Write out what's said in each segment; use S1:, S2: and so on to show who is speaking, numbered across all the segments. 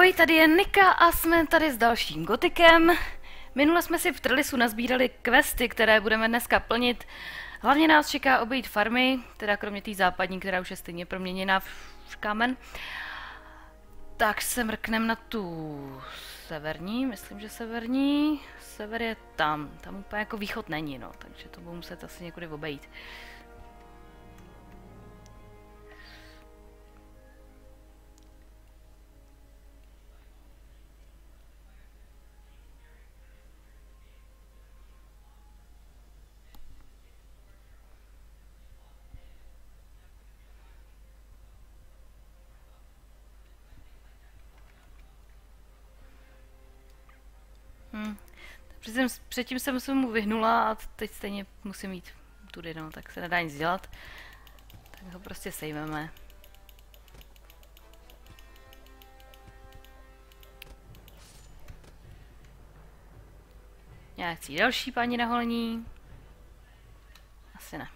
S1: Ahoj, tady je Nika a jsme tady s dalším gotikem. Minule jsme si v Trlisu nazbírali questy, které budeme dneska plnit. Hlavně nás čeká obejít farmy, teda kromě té západní, která už je stejně proměněná v kámen. Tak se mrknem na tu severní, myslím, že severní. Sever je tam úplně jako východ není, no, takže to budu muset asi někudy obejít. Předtím jsem se mu vyhnula a teď stejně musím jít tudy, no, tak se nedá nic dělat. Tak ho prostě sejmeme. Nějaký další páni na holení? Asi ne.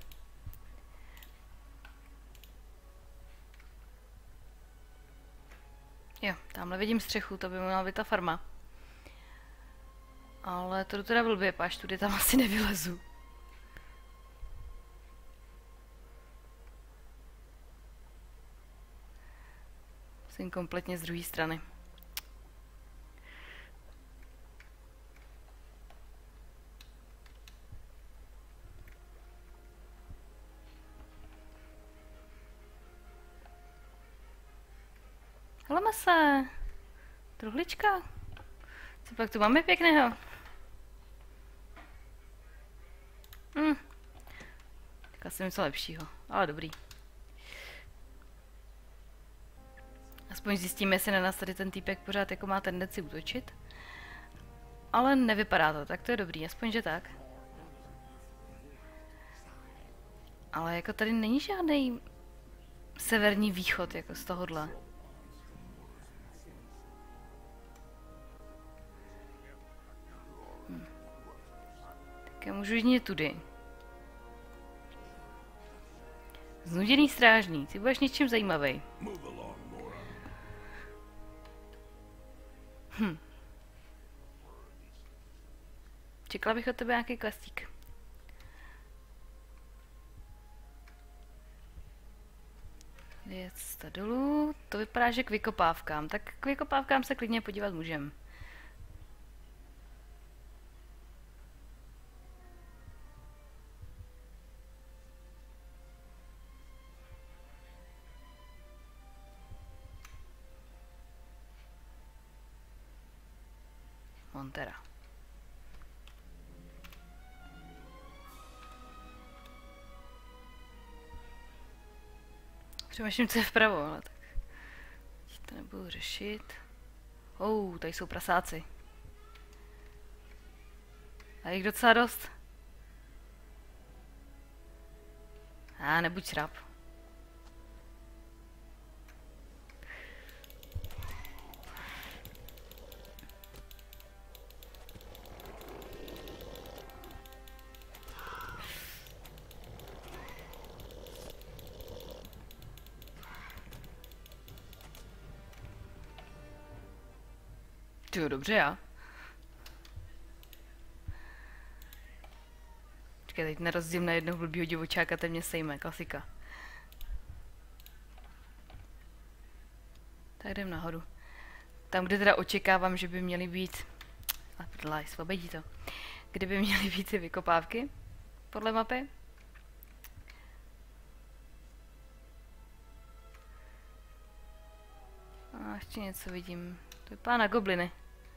S1: Jo, tamhle vidím střechu, to by měla být ta farma. Ale to jdu teda blbě, páš tudy tam asi nevylezu. Jsem kompletně z druhé strany. Heleme se. Truhlička. Co pak tu máme pěkného? Tak asi něco lepšího, ale dobrý. Aspoň zjistíme, jestli na nás tady ten týpek pořád jako má tendenci útočit. Ale nevypadá to, tak to je dobrý, aspoň že tak. Ale jako tady není žádný severní východ jako z tohohle. Tak já můžu jít tudy. Znuděný strážník, ty budeš něčím zajímavý. Čekala bych od tebe nějaký questík. Je cesta dolů, to vypadá, že k vykopávkám. Tak k vykopávkám se klidně podívat můžem. Montera. Přemýšlím, co je vpravo, ale tak to nebudu řešit. Tady jsou prasáci. A jich docela dost. Nebuď šráp. Jo, dobře, já. Počkej, teď nerozdím na jednoho blbýho divočáka, ten mě sejme, klasika. Tak jdem nahoru. Tam, kde teda očekávám, že by měly být... A prdlaj, svobodí to. Kde by měly být ty vykopávky? Podle mapy? A ještě něco vidím. To vypadá na gobliny.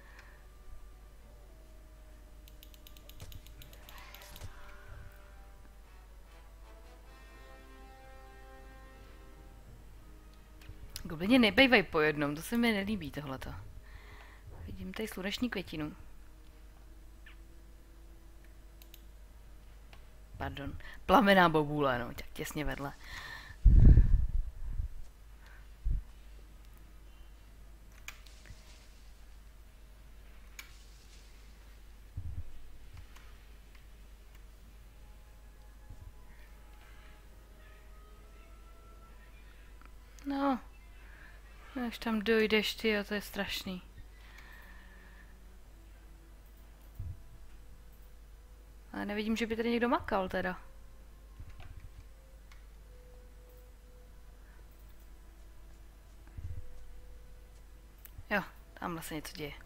S1: Goblini nebejvají po jednom, to se mi nelíbí tohleto. Vidím tady sluneční květinu. Pardon, plamená bobule, no, tak těsně vedle. No, Až tam dojdeš, ty, to je strašný. Ale nevidím, že by tady někdo makal teda. Jo, tamhle se něco děje.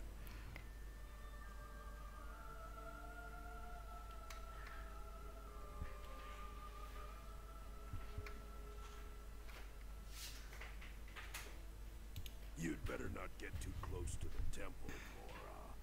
S2: You'd better not get too close to the temple, Mora.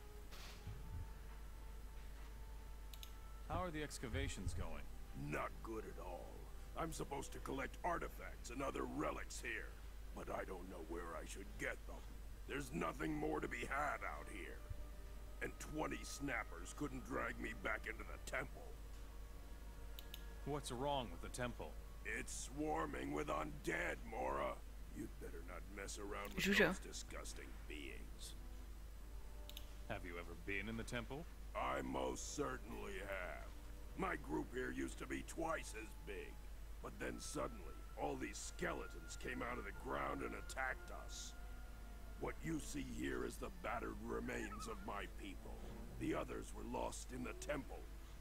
S3: How are the excavations going?
S2: Not good at all. I'm supposed to collect artifacts and other relics here, but I don't know where I should get them. There's nothing more to be had out here. And 20 snappers couldn't drag me back into the temple.
S3: What's wrong with the temple?
S2: It's swarming with undead, Mora. You'd better not mess around with
S1: Jujo.
S2: those disgusting beings.
S3: Have you ever been in the temple?
S2: I most certainly have. My group here used to be twice as big. But then suddenly, all these skeletons came out of the ground and attacked us. What you see here is the battered remains of my people. The others were lost in the temple.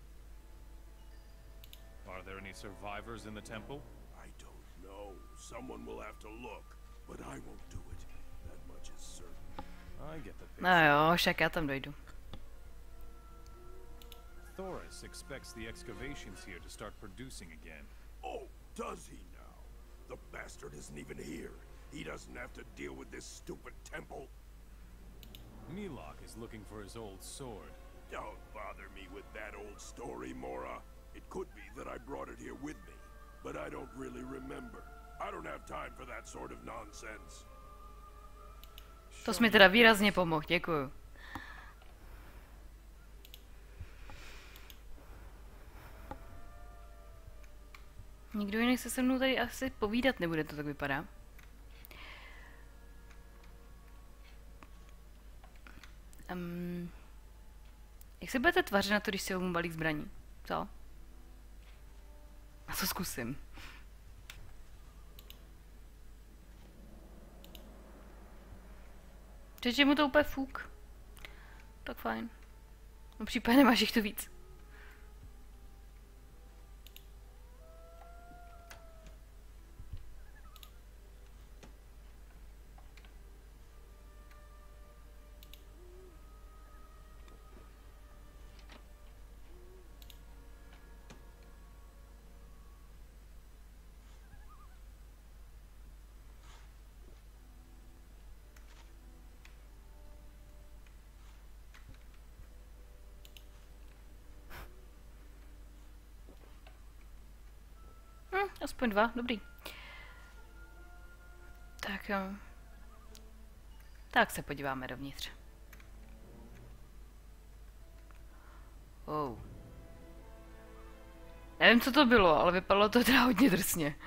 S3: Are there any survivors in the temple?
S2: I don't know. Someone will have to look, but I won't do it. That much is certain.
S3: I get the picture.
S1: No jo, však já tam dojdu.
S3: Thoris expects the excavations here to start producing again.
S2: Oh, does he now? The bastard isn't even here. He doesn't have to deal with this stupid temple.
S3: Milok is looking for his old sword.
S2: Don't bother me with that old story, Mora. It could be that I brought it here with me, but I don't really remember. I don't have time for that sort of nonsense.
S1: To jsi mi teda výrazně pomohl, děkuju. Nikdo jiný se mnou tady asi povídat nebude, to tak vypadá. Jak se budete tvařit na to, když si vezmu balík zbraní? Co? A co zkusím? Přeč mu to úplně fuk. Tak fajn. No případně nemáš jich tu víc. Aspoň 2, dobrý. Tak jo. Tak se podíváme dovnitř. Oh. Nevím, co to bylo, ale vypadalo to teda hodně drsně.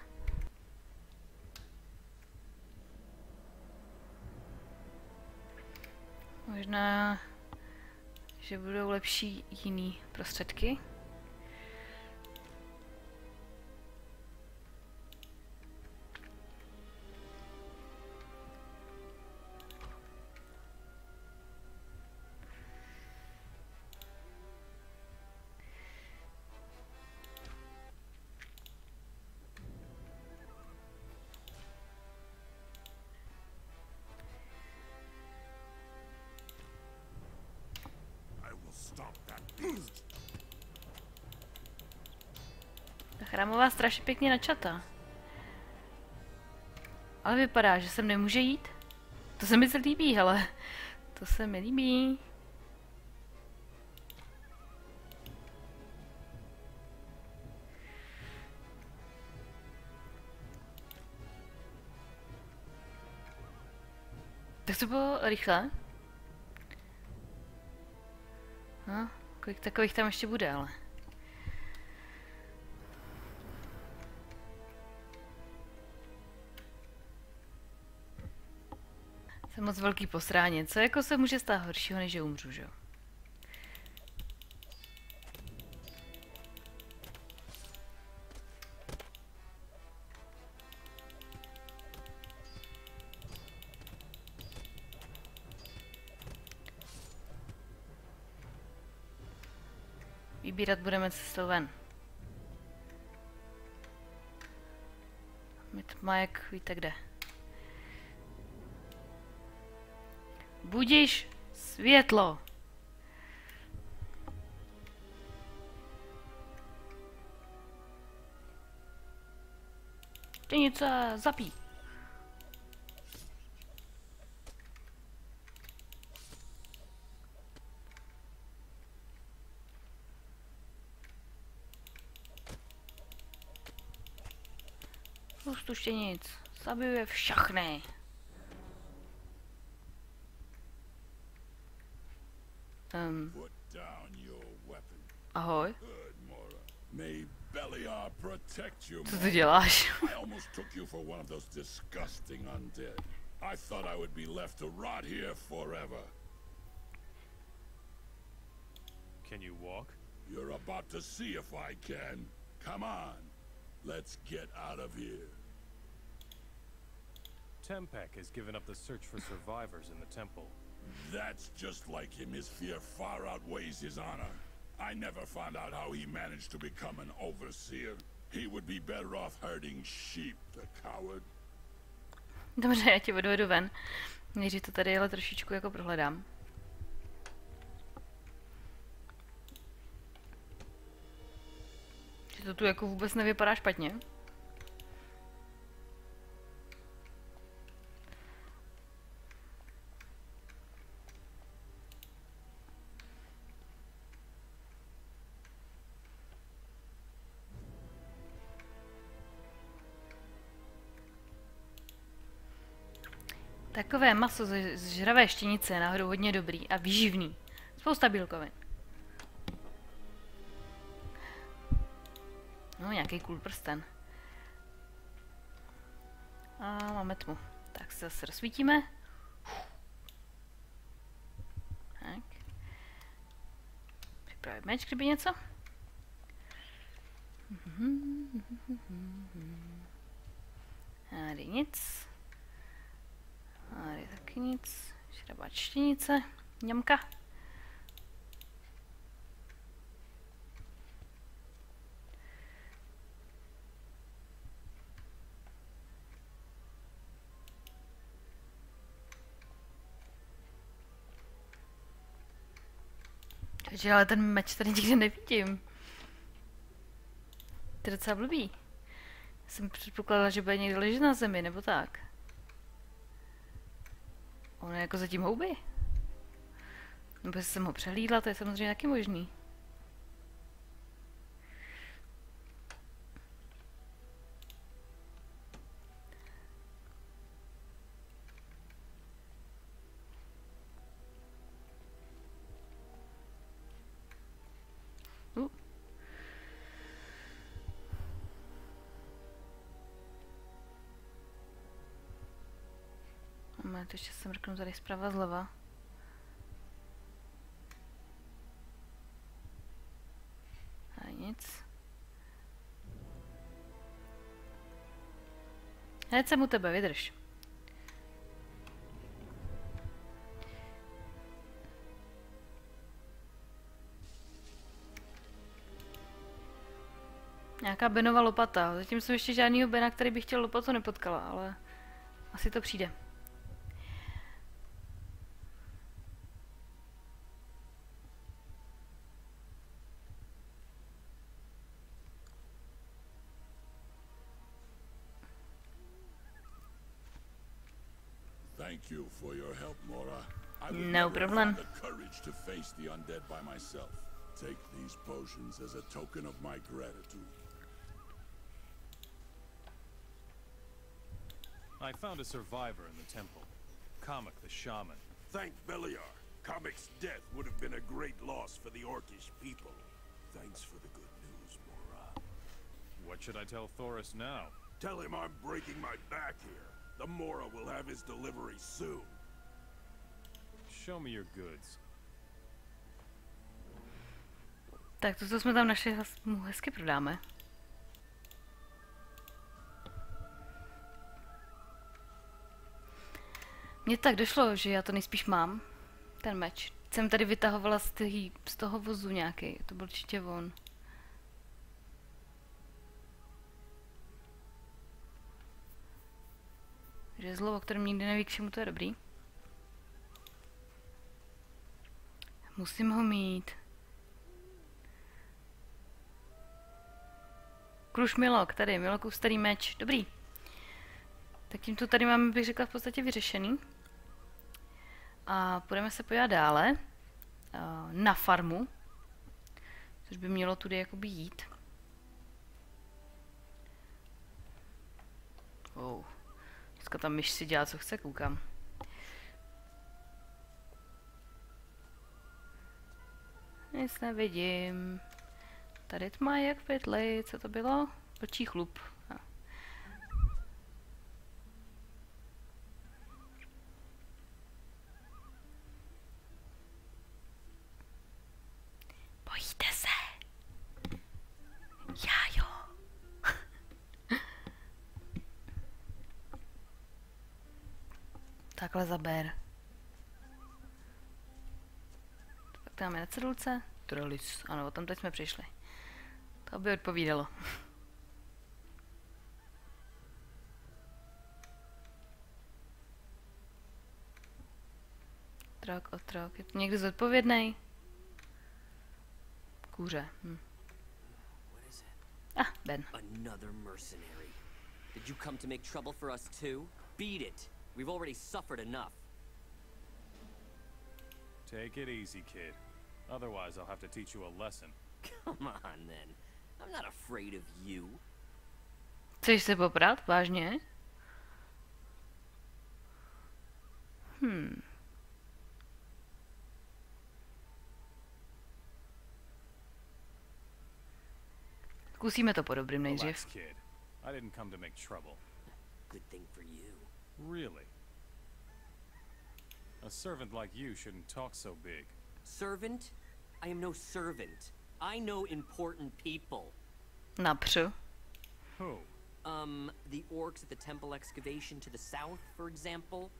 S1: Možná, že budou lepší jiný prostředky. Ta chrámová straš je pěkně načatá. Ale vypadá, že sem nemůže jít. To se mi líbí, hele. To se mi líbí. Tak to bylo rychle. No, kolik takových tam ještě bude, ale. Jsem moc velký posráně. Co jako se může stát horšího, než že umřu, že jo? Vybírat budeme cestou ven. Má jak víte kde. Budiš světlo. Štěnice, zapí. Spoustu štěnic. Zabijuje všechny.
S2: Put down your weapon.
S1: Ahoj.
S2: Good, Mora. May Beliar protect you,
S1: Co
S2: Mora.
S1: ty děláš?
S2: I almost took you for one of those disgusting undead. I thought I would be left to rot here forever.
S3: Can you walk?
S2: You're about to see if I can. Come on. Let's get out of here.
S3: Tempek has given up the search for survivors in the temple.
S2: That's just like him. His fear far outweighs his honor. I never found out how he managed to become an overseer. He would be better off herding sheep, the coward.
S1: Dobře, já tě odvedu ven. Nejdřív to tady ale trošičku jako prohledám. Že to tu jako vůbec nevypadá špatně. Takové maso z žravé štěnice je náhodou hodně dobrý a výživný. Spousta bílkovin. No, nějaký cool prsten. A máme tmu. Tak se zase rozsvítíme. Tak. Připravit meč, kdyby něco. Tady nic. Tady taky nic. Šrabač štěnice. Ňamka. Takže ale ten meč tady nikdy nevidím. To je docela blbý. Jsem předpokládala, že bude někde ležet na zemi, nebo tak. On je jako zatím houby. Nebo jsem ho přehlídla, to je samozřejmě taky možný. To ještě se mrknu tady zprava zleva. A nic. Hned jsem u tebe, vydrž. Nějaká Benova lopata. Zatím jsem ještě žádnýho Bena, který bych chtěl lopatu, nepotkala, ale asi to přijde.
S2: Thank you for your help, Mora. I would
S1: No
S2: never
S1: problem.
S2: have the courage to face the undead by myself. Take these potions as a token of my gratitude.
S3: I found a survivor in the temple. Kamek the shaman.
S2: Thank Beliar. Kamek's death would have been a great loss for the Orcish people. Thanks for the good news, Mora.
S3: What should I tell Thoris now?
S2: Tell him I'm breaking my back here. The Mora will have his delivery soon.
S3: Show me your goods.
S1: Tak to, co jsme tam našli, mu hezky prodáme. Mně tak došlo, že já to nejspíš mám. Ten meč. Jsem tady vytahovala z toho vozu nějaký, to byl určitě on. Žezlo, o kterém nikdy neví, k čemu to je dobrý. Musím ho mít. Kruš Milok, tady, Milokův starý meč, dobrý. Tak tím to tady máme, bych řekla, v podstatě vyřešený. A půjdeme se podívat dále. Na farmu. Což by mělo tudy jakoby jít. Oh. Dneska ta myš si dělá, co chce, koukám. Nic nevidím. Tady tma jak v pytli. Co to bylo? Vlčí chlup. Bojíte se? Já jo. Takhle zaber. Pak tam máme na cedulce. Trollis. Ano, o tom teď jsme přišli. To by odpovídalo. Otrok. Je to někdo zodpovědnej? Kůře. Ben.
S4: Another mercenary. Did you come to make trouble for us too? Beat it. We've already suffered enough.
S3: Take it easy, kid. Otherwise, I'll have to teach you a lesson.
S4: Come on, then. I'm not afraid of you.
S1: Chceš se poprat? Vážně? Zkusíme to po dobrým nejdřív.
S3: Relax, kid. I didn't come to make trouble.
S4: Good thing for you.
S3: Really? A servant like you shouldn't talk so big.
S4: Servant? I am no servant. I know important people.
S1: Napřu.
S3: Who?
S4: The orcs at the temple excavation to the south, for example.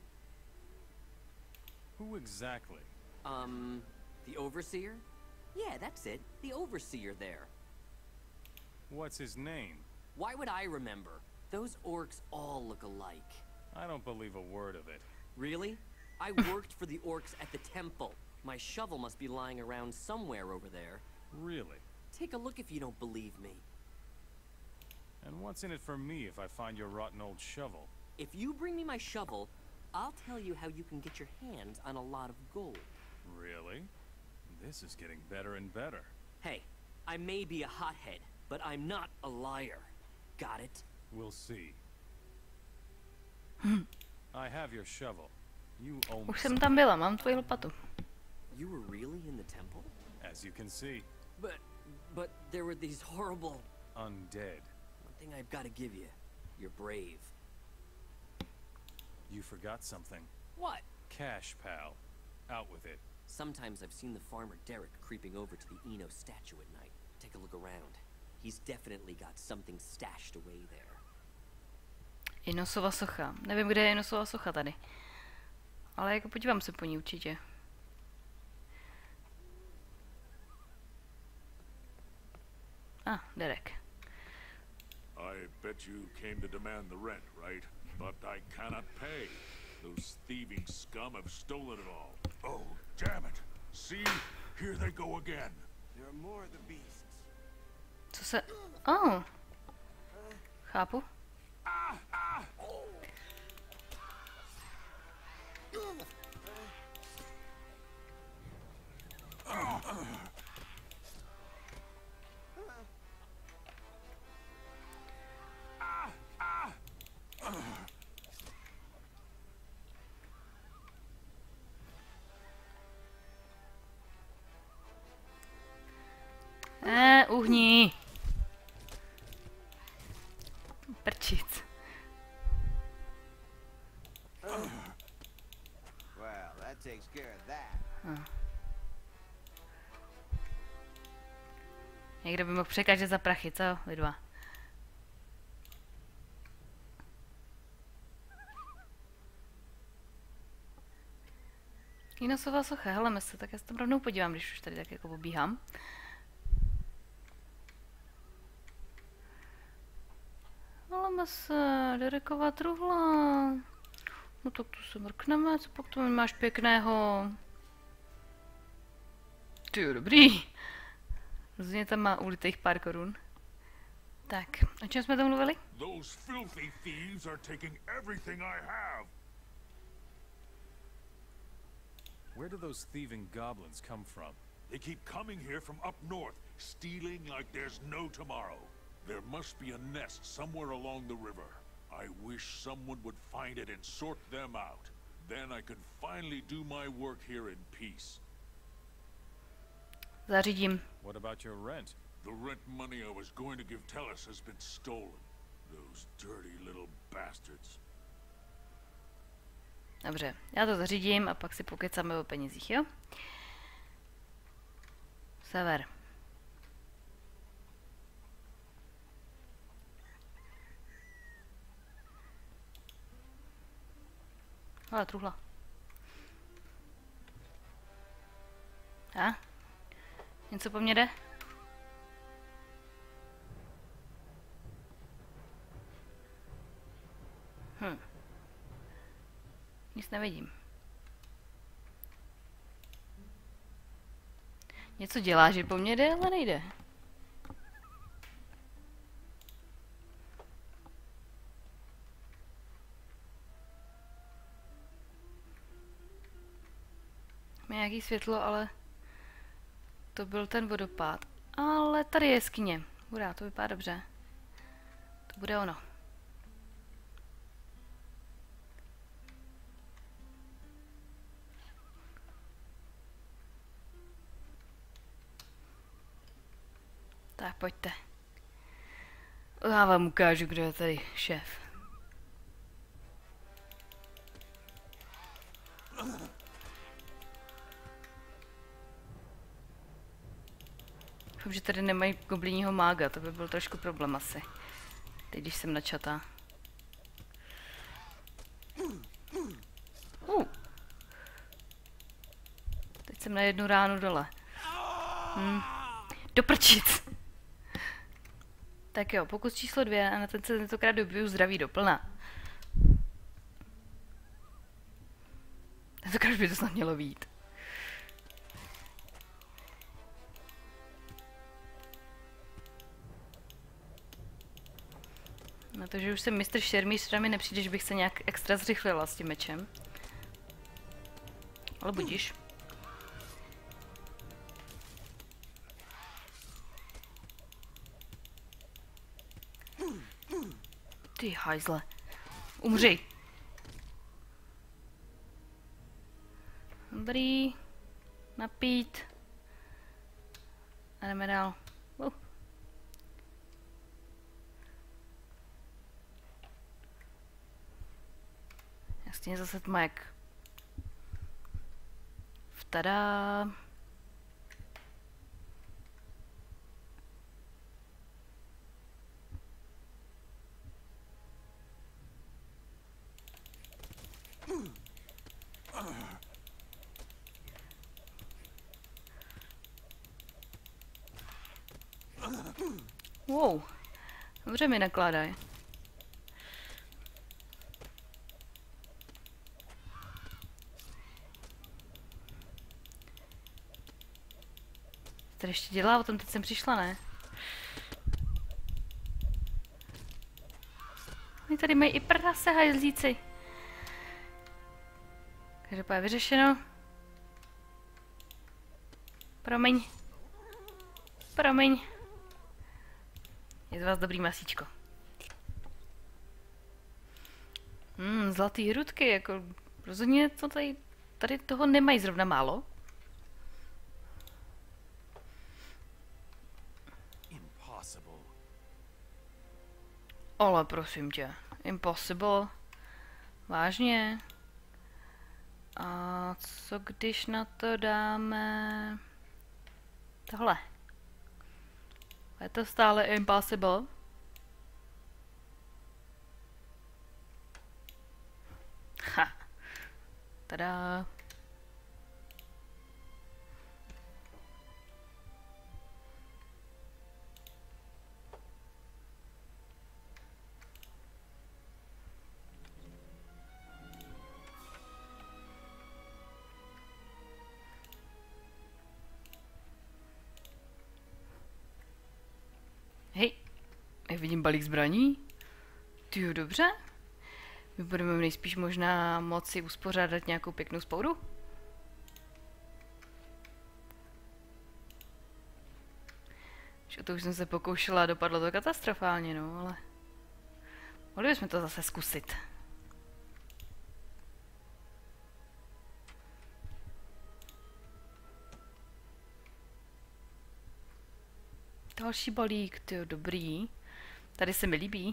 S3: Who exactly?
S4: The overseer? Yeah, that's it. The overseer there.
S3: What's his name?
S4: Why would I remember? Those orcs all look alike.
S3: I don't believe a word of it.
S4: Really? I worked for the orcs at the temple. My shovel must be lying around somewhere over there.
S3: Really?
S4: Take a look if you don't believe me.
S3: And what's in it for me if I find your rotten old shovel?
S4: If you bring me my shovel, I'll tell you how you can get your hands on a lot of gold.
S3: Really? This is getting better and better.
S4: Hey, I may be a hothead, but I'm not a liar. Got it?
S3: We'll see. I have your shovel. You owe me
S1: Už jsem tam byla, mám tvoji lopatu.
S4: You were really in the temple?
S3: as you can see.
S4: But there were these horrible...
S3: Undead.
S4: One thing I've got to give you. You're brave.
S3: You forgot something.
S4: What?
S3: Cash, pal. Out with it.
S4: Sometimes I've seen the farmer Derek creeping over to the Eno statue at night. Take a look around. He's definitely got something stashed away there.
S1: Enosova socha. Nevím, kde je Enosova socha tady. Ale jako podívám se po ní určitě. Derek.
S2: I bet you came to demand the rent, right? But I cannot pay. Those thieving scum have stolen it all. Oh, damn it. See? Here they go again.
S5: There are more of the beasts.
S1: Co se... Oh. Chápu. Uhni. Prčic.
S5: Well, that takes care of that.
S1: Někdo by mohl překážet za prachy, co? Vy dva. Inosová socha, hele se, tak já se tam rovnou podívám, když už tady tak jako pobíhám. Hele se, Derekova truhla. No tak tu se mrkneme, co pak tu máš pěkného? Ty jo, dobrý. Rozhodně tam má ulitých pár korun. Tak, o čem jsme tam mluvili?
S2: Those filthy thieves are taking everything I have.
S3: Where do those thieving goblins come from?
S2: They keep coming here from up north, stealing like there's no tomorrow. There must be a nest somewhere along the river. I wish someone would find it and sort them out. Then I can finally do my work here in peace.
S1: Zařídím.
S3: What about your rent?
S2: The rent money I was going to give Tellus has been stolen. Those dirty little bastards.
S1: Dobře, já to zařídím a pak si pokecáme o penězích, jo? Sever. Ale truhla. A? Něco po mně jde? Nic nevidím. Něco dělá, že po mně jde, ale nejde. Má nějaký světlo, ale to byl ten vodopád. Ale tady je jeskyně. Hurá, to vypadá dobře. To bude ono. Tak pojďte. Já vám ukážu, kdo je tady šéf. Doufám, že tady nemají goblinního mága, to by byl trošku problém asi. Teď, když jsem načatá. Teď jsem na jednu ránu dole. Doprčit! Tak jo, pokus číslo 2 a na ten se tentokrát dobiju zdraví doplna. Tentokrát by to snad mělo být. Na to, že už jsem mistr šermíř, mi nepřijde, že bych se nějak extra zrychlila s tím mečem. Ale budíš. Ty hajzle. Umři. Dobrý. Napít. A jdeme dál. Jasně zase tmek. Tada. Wow. Dobře mi nakládaj. Tady ještě dělá, o tom teď jsem přišla, ne? Oni tady mají i prase, hajzlíci. Každopádně vyřešeno. Promiň. Promiň. Je z vás dobrý masíčko. Zlatý hrudky, jako rozhodně to tady toho nemají zrovna málo. Ale prosím tě, impossible. Vážně. A co když na to dáme tohle? Je to stále impossible? Ha. Tada. Vidím balík zbraní. Tyjo, dobře. My budeme nejspíš možná moci uspořádat nějakou pěknou spouru. Že to už jsem se pokoušela a dopadlo to katastrofálně, no, ale... Mohli bychom to zase zkusit. Další balík, tyjo, dobrý. Tady se mi líbí.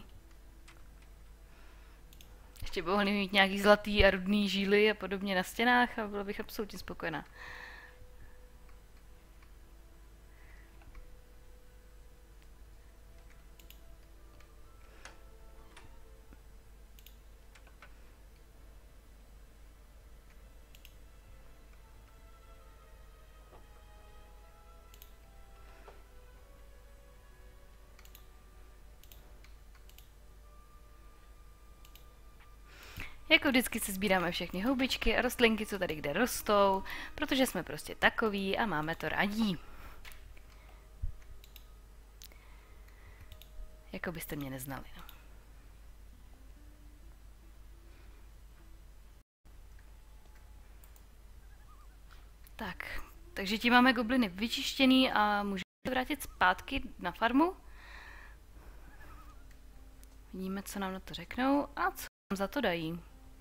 S1: Ještě by mohli mít nějaký zlatý a rudný žíly a podobně na stěnách a byla bych absolutně spokojená. Jako vždycky se sbíráme všechny houbičky a rostlinky, co tady kde rostou, protože jsme prostě takový a máme to rádi. Jako byste mě neznali, no. Tak, takže tím máme gobliny vyčištěný a můžeme se vrátit zpátky na farmu. Vidíme, co nám na to řeknou a co nám za to dají.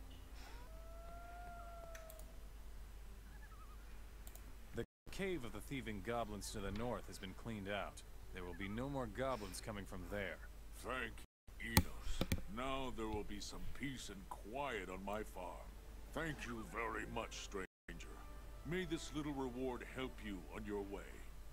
S3: The cave of the thieving goblins to the north has been cleaned out. There will be no more goblins coming from there.
S2: Thank Enos. Now there will be some peace and quiet on my farm. Thank you very much, stranger. May this little reward help you on your way.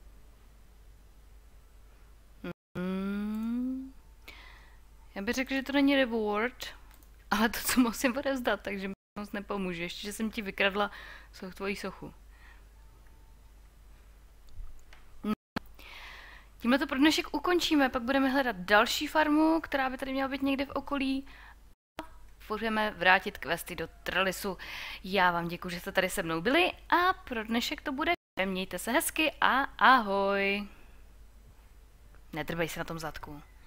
S1: Já bych řekl, že to není reward, ale to, co musím odevzdat, takže mi moc nepomůže. Ještě, že jsem ti vykradla tvoji sochu. Tímhle to pro dnešek ukončíme, pak budeme hledat další farmu, která by tady měla být někde v okolí. A budeme vrátit questy do Trellisu. Já vám děkuji, že jste tady se mnou byli a pro dnešek to bude. Mějte se hezky a ahoj. Nedrbej se na tom zadku.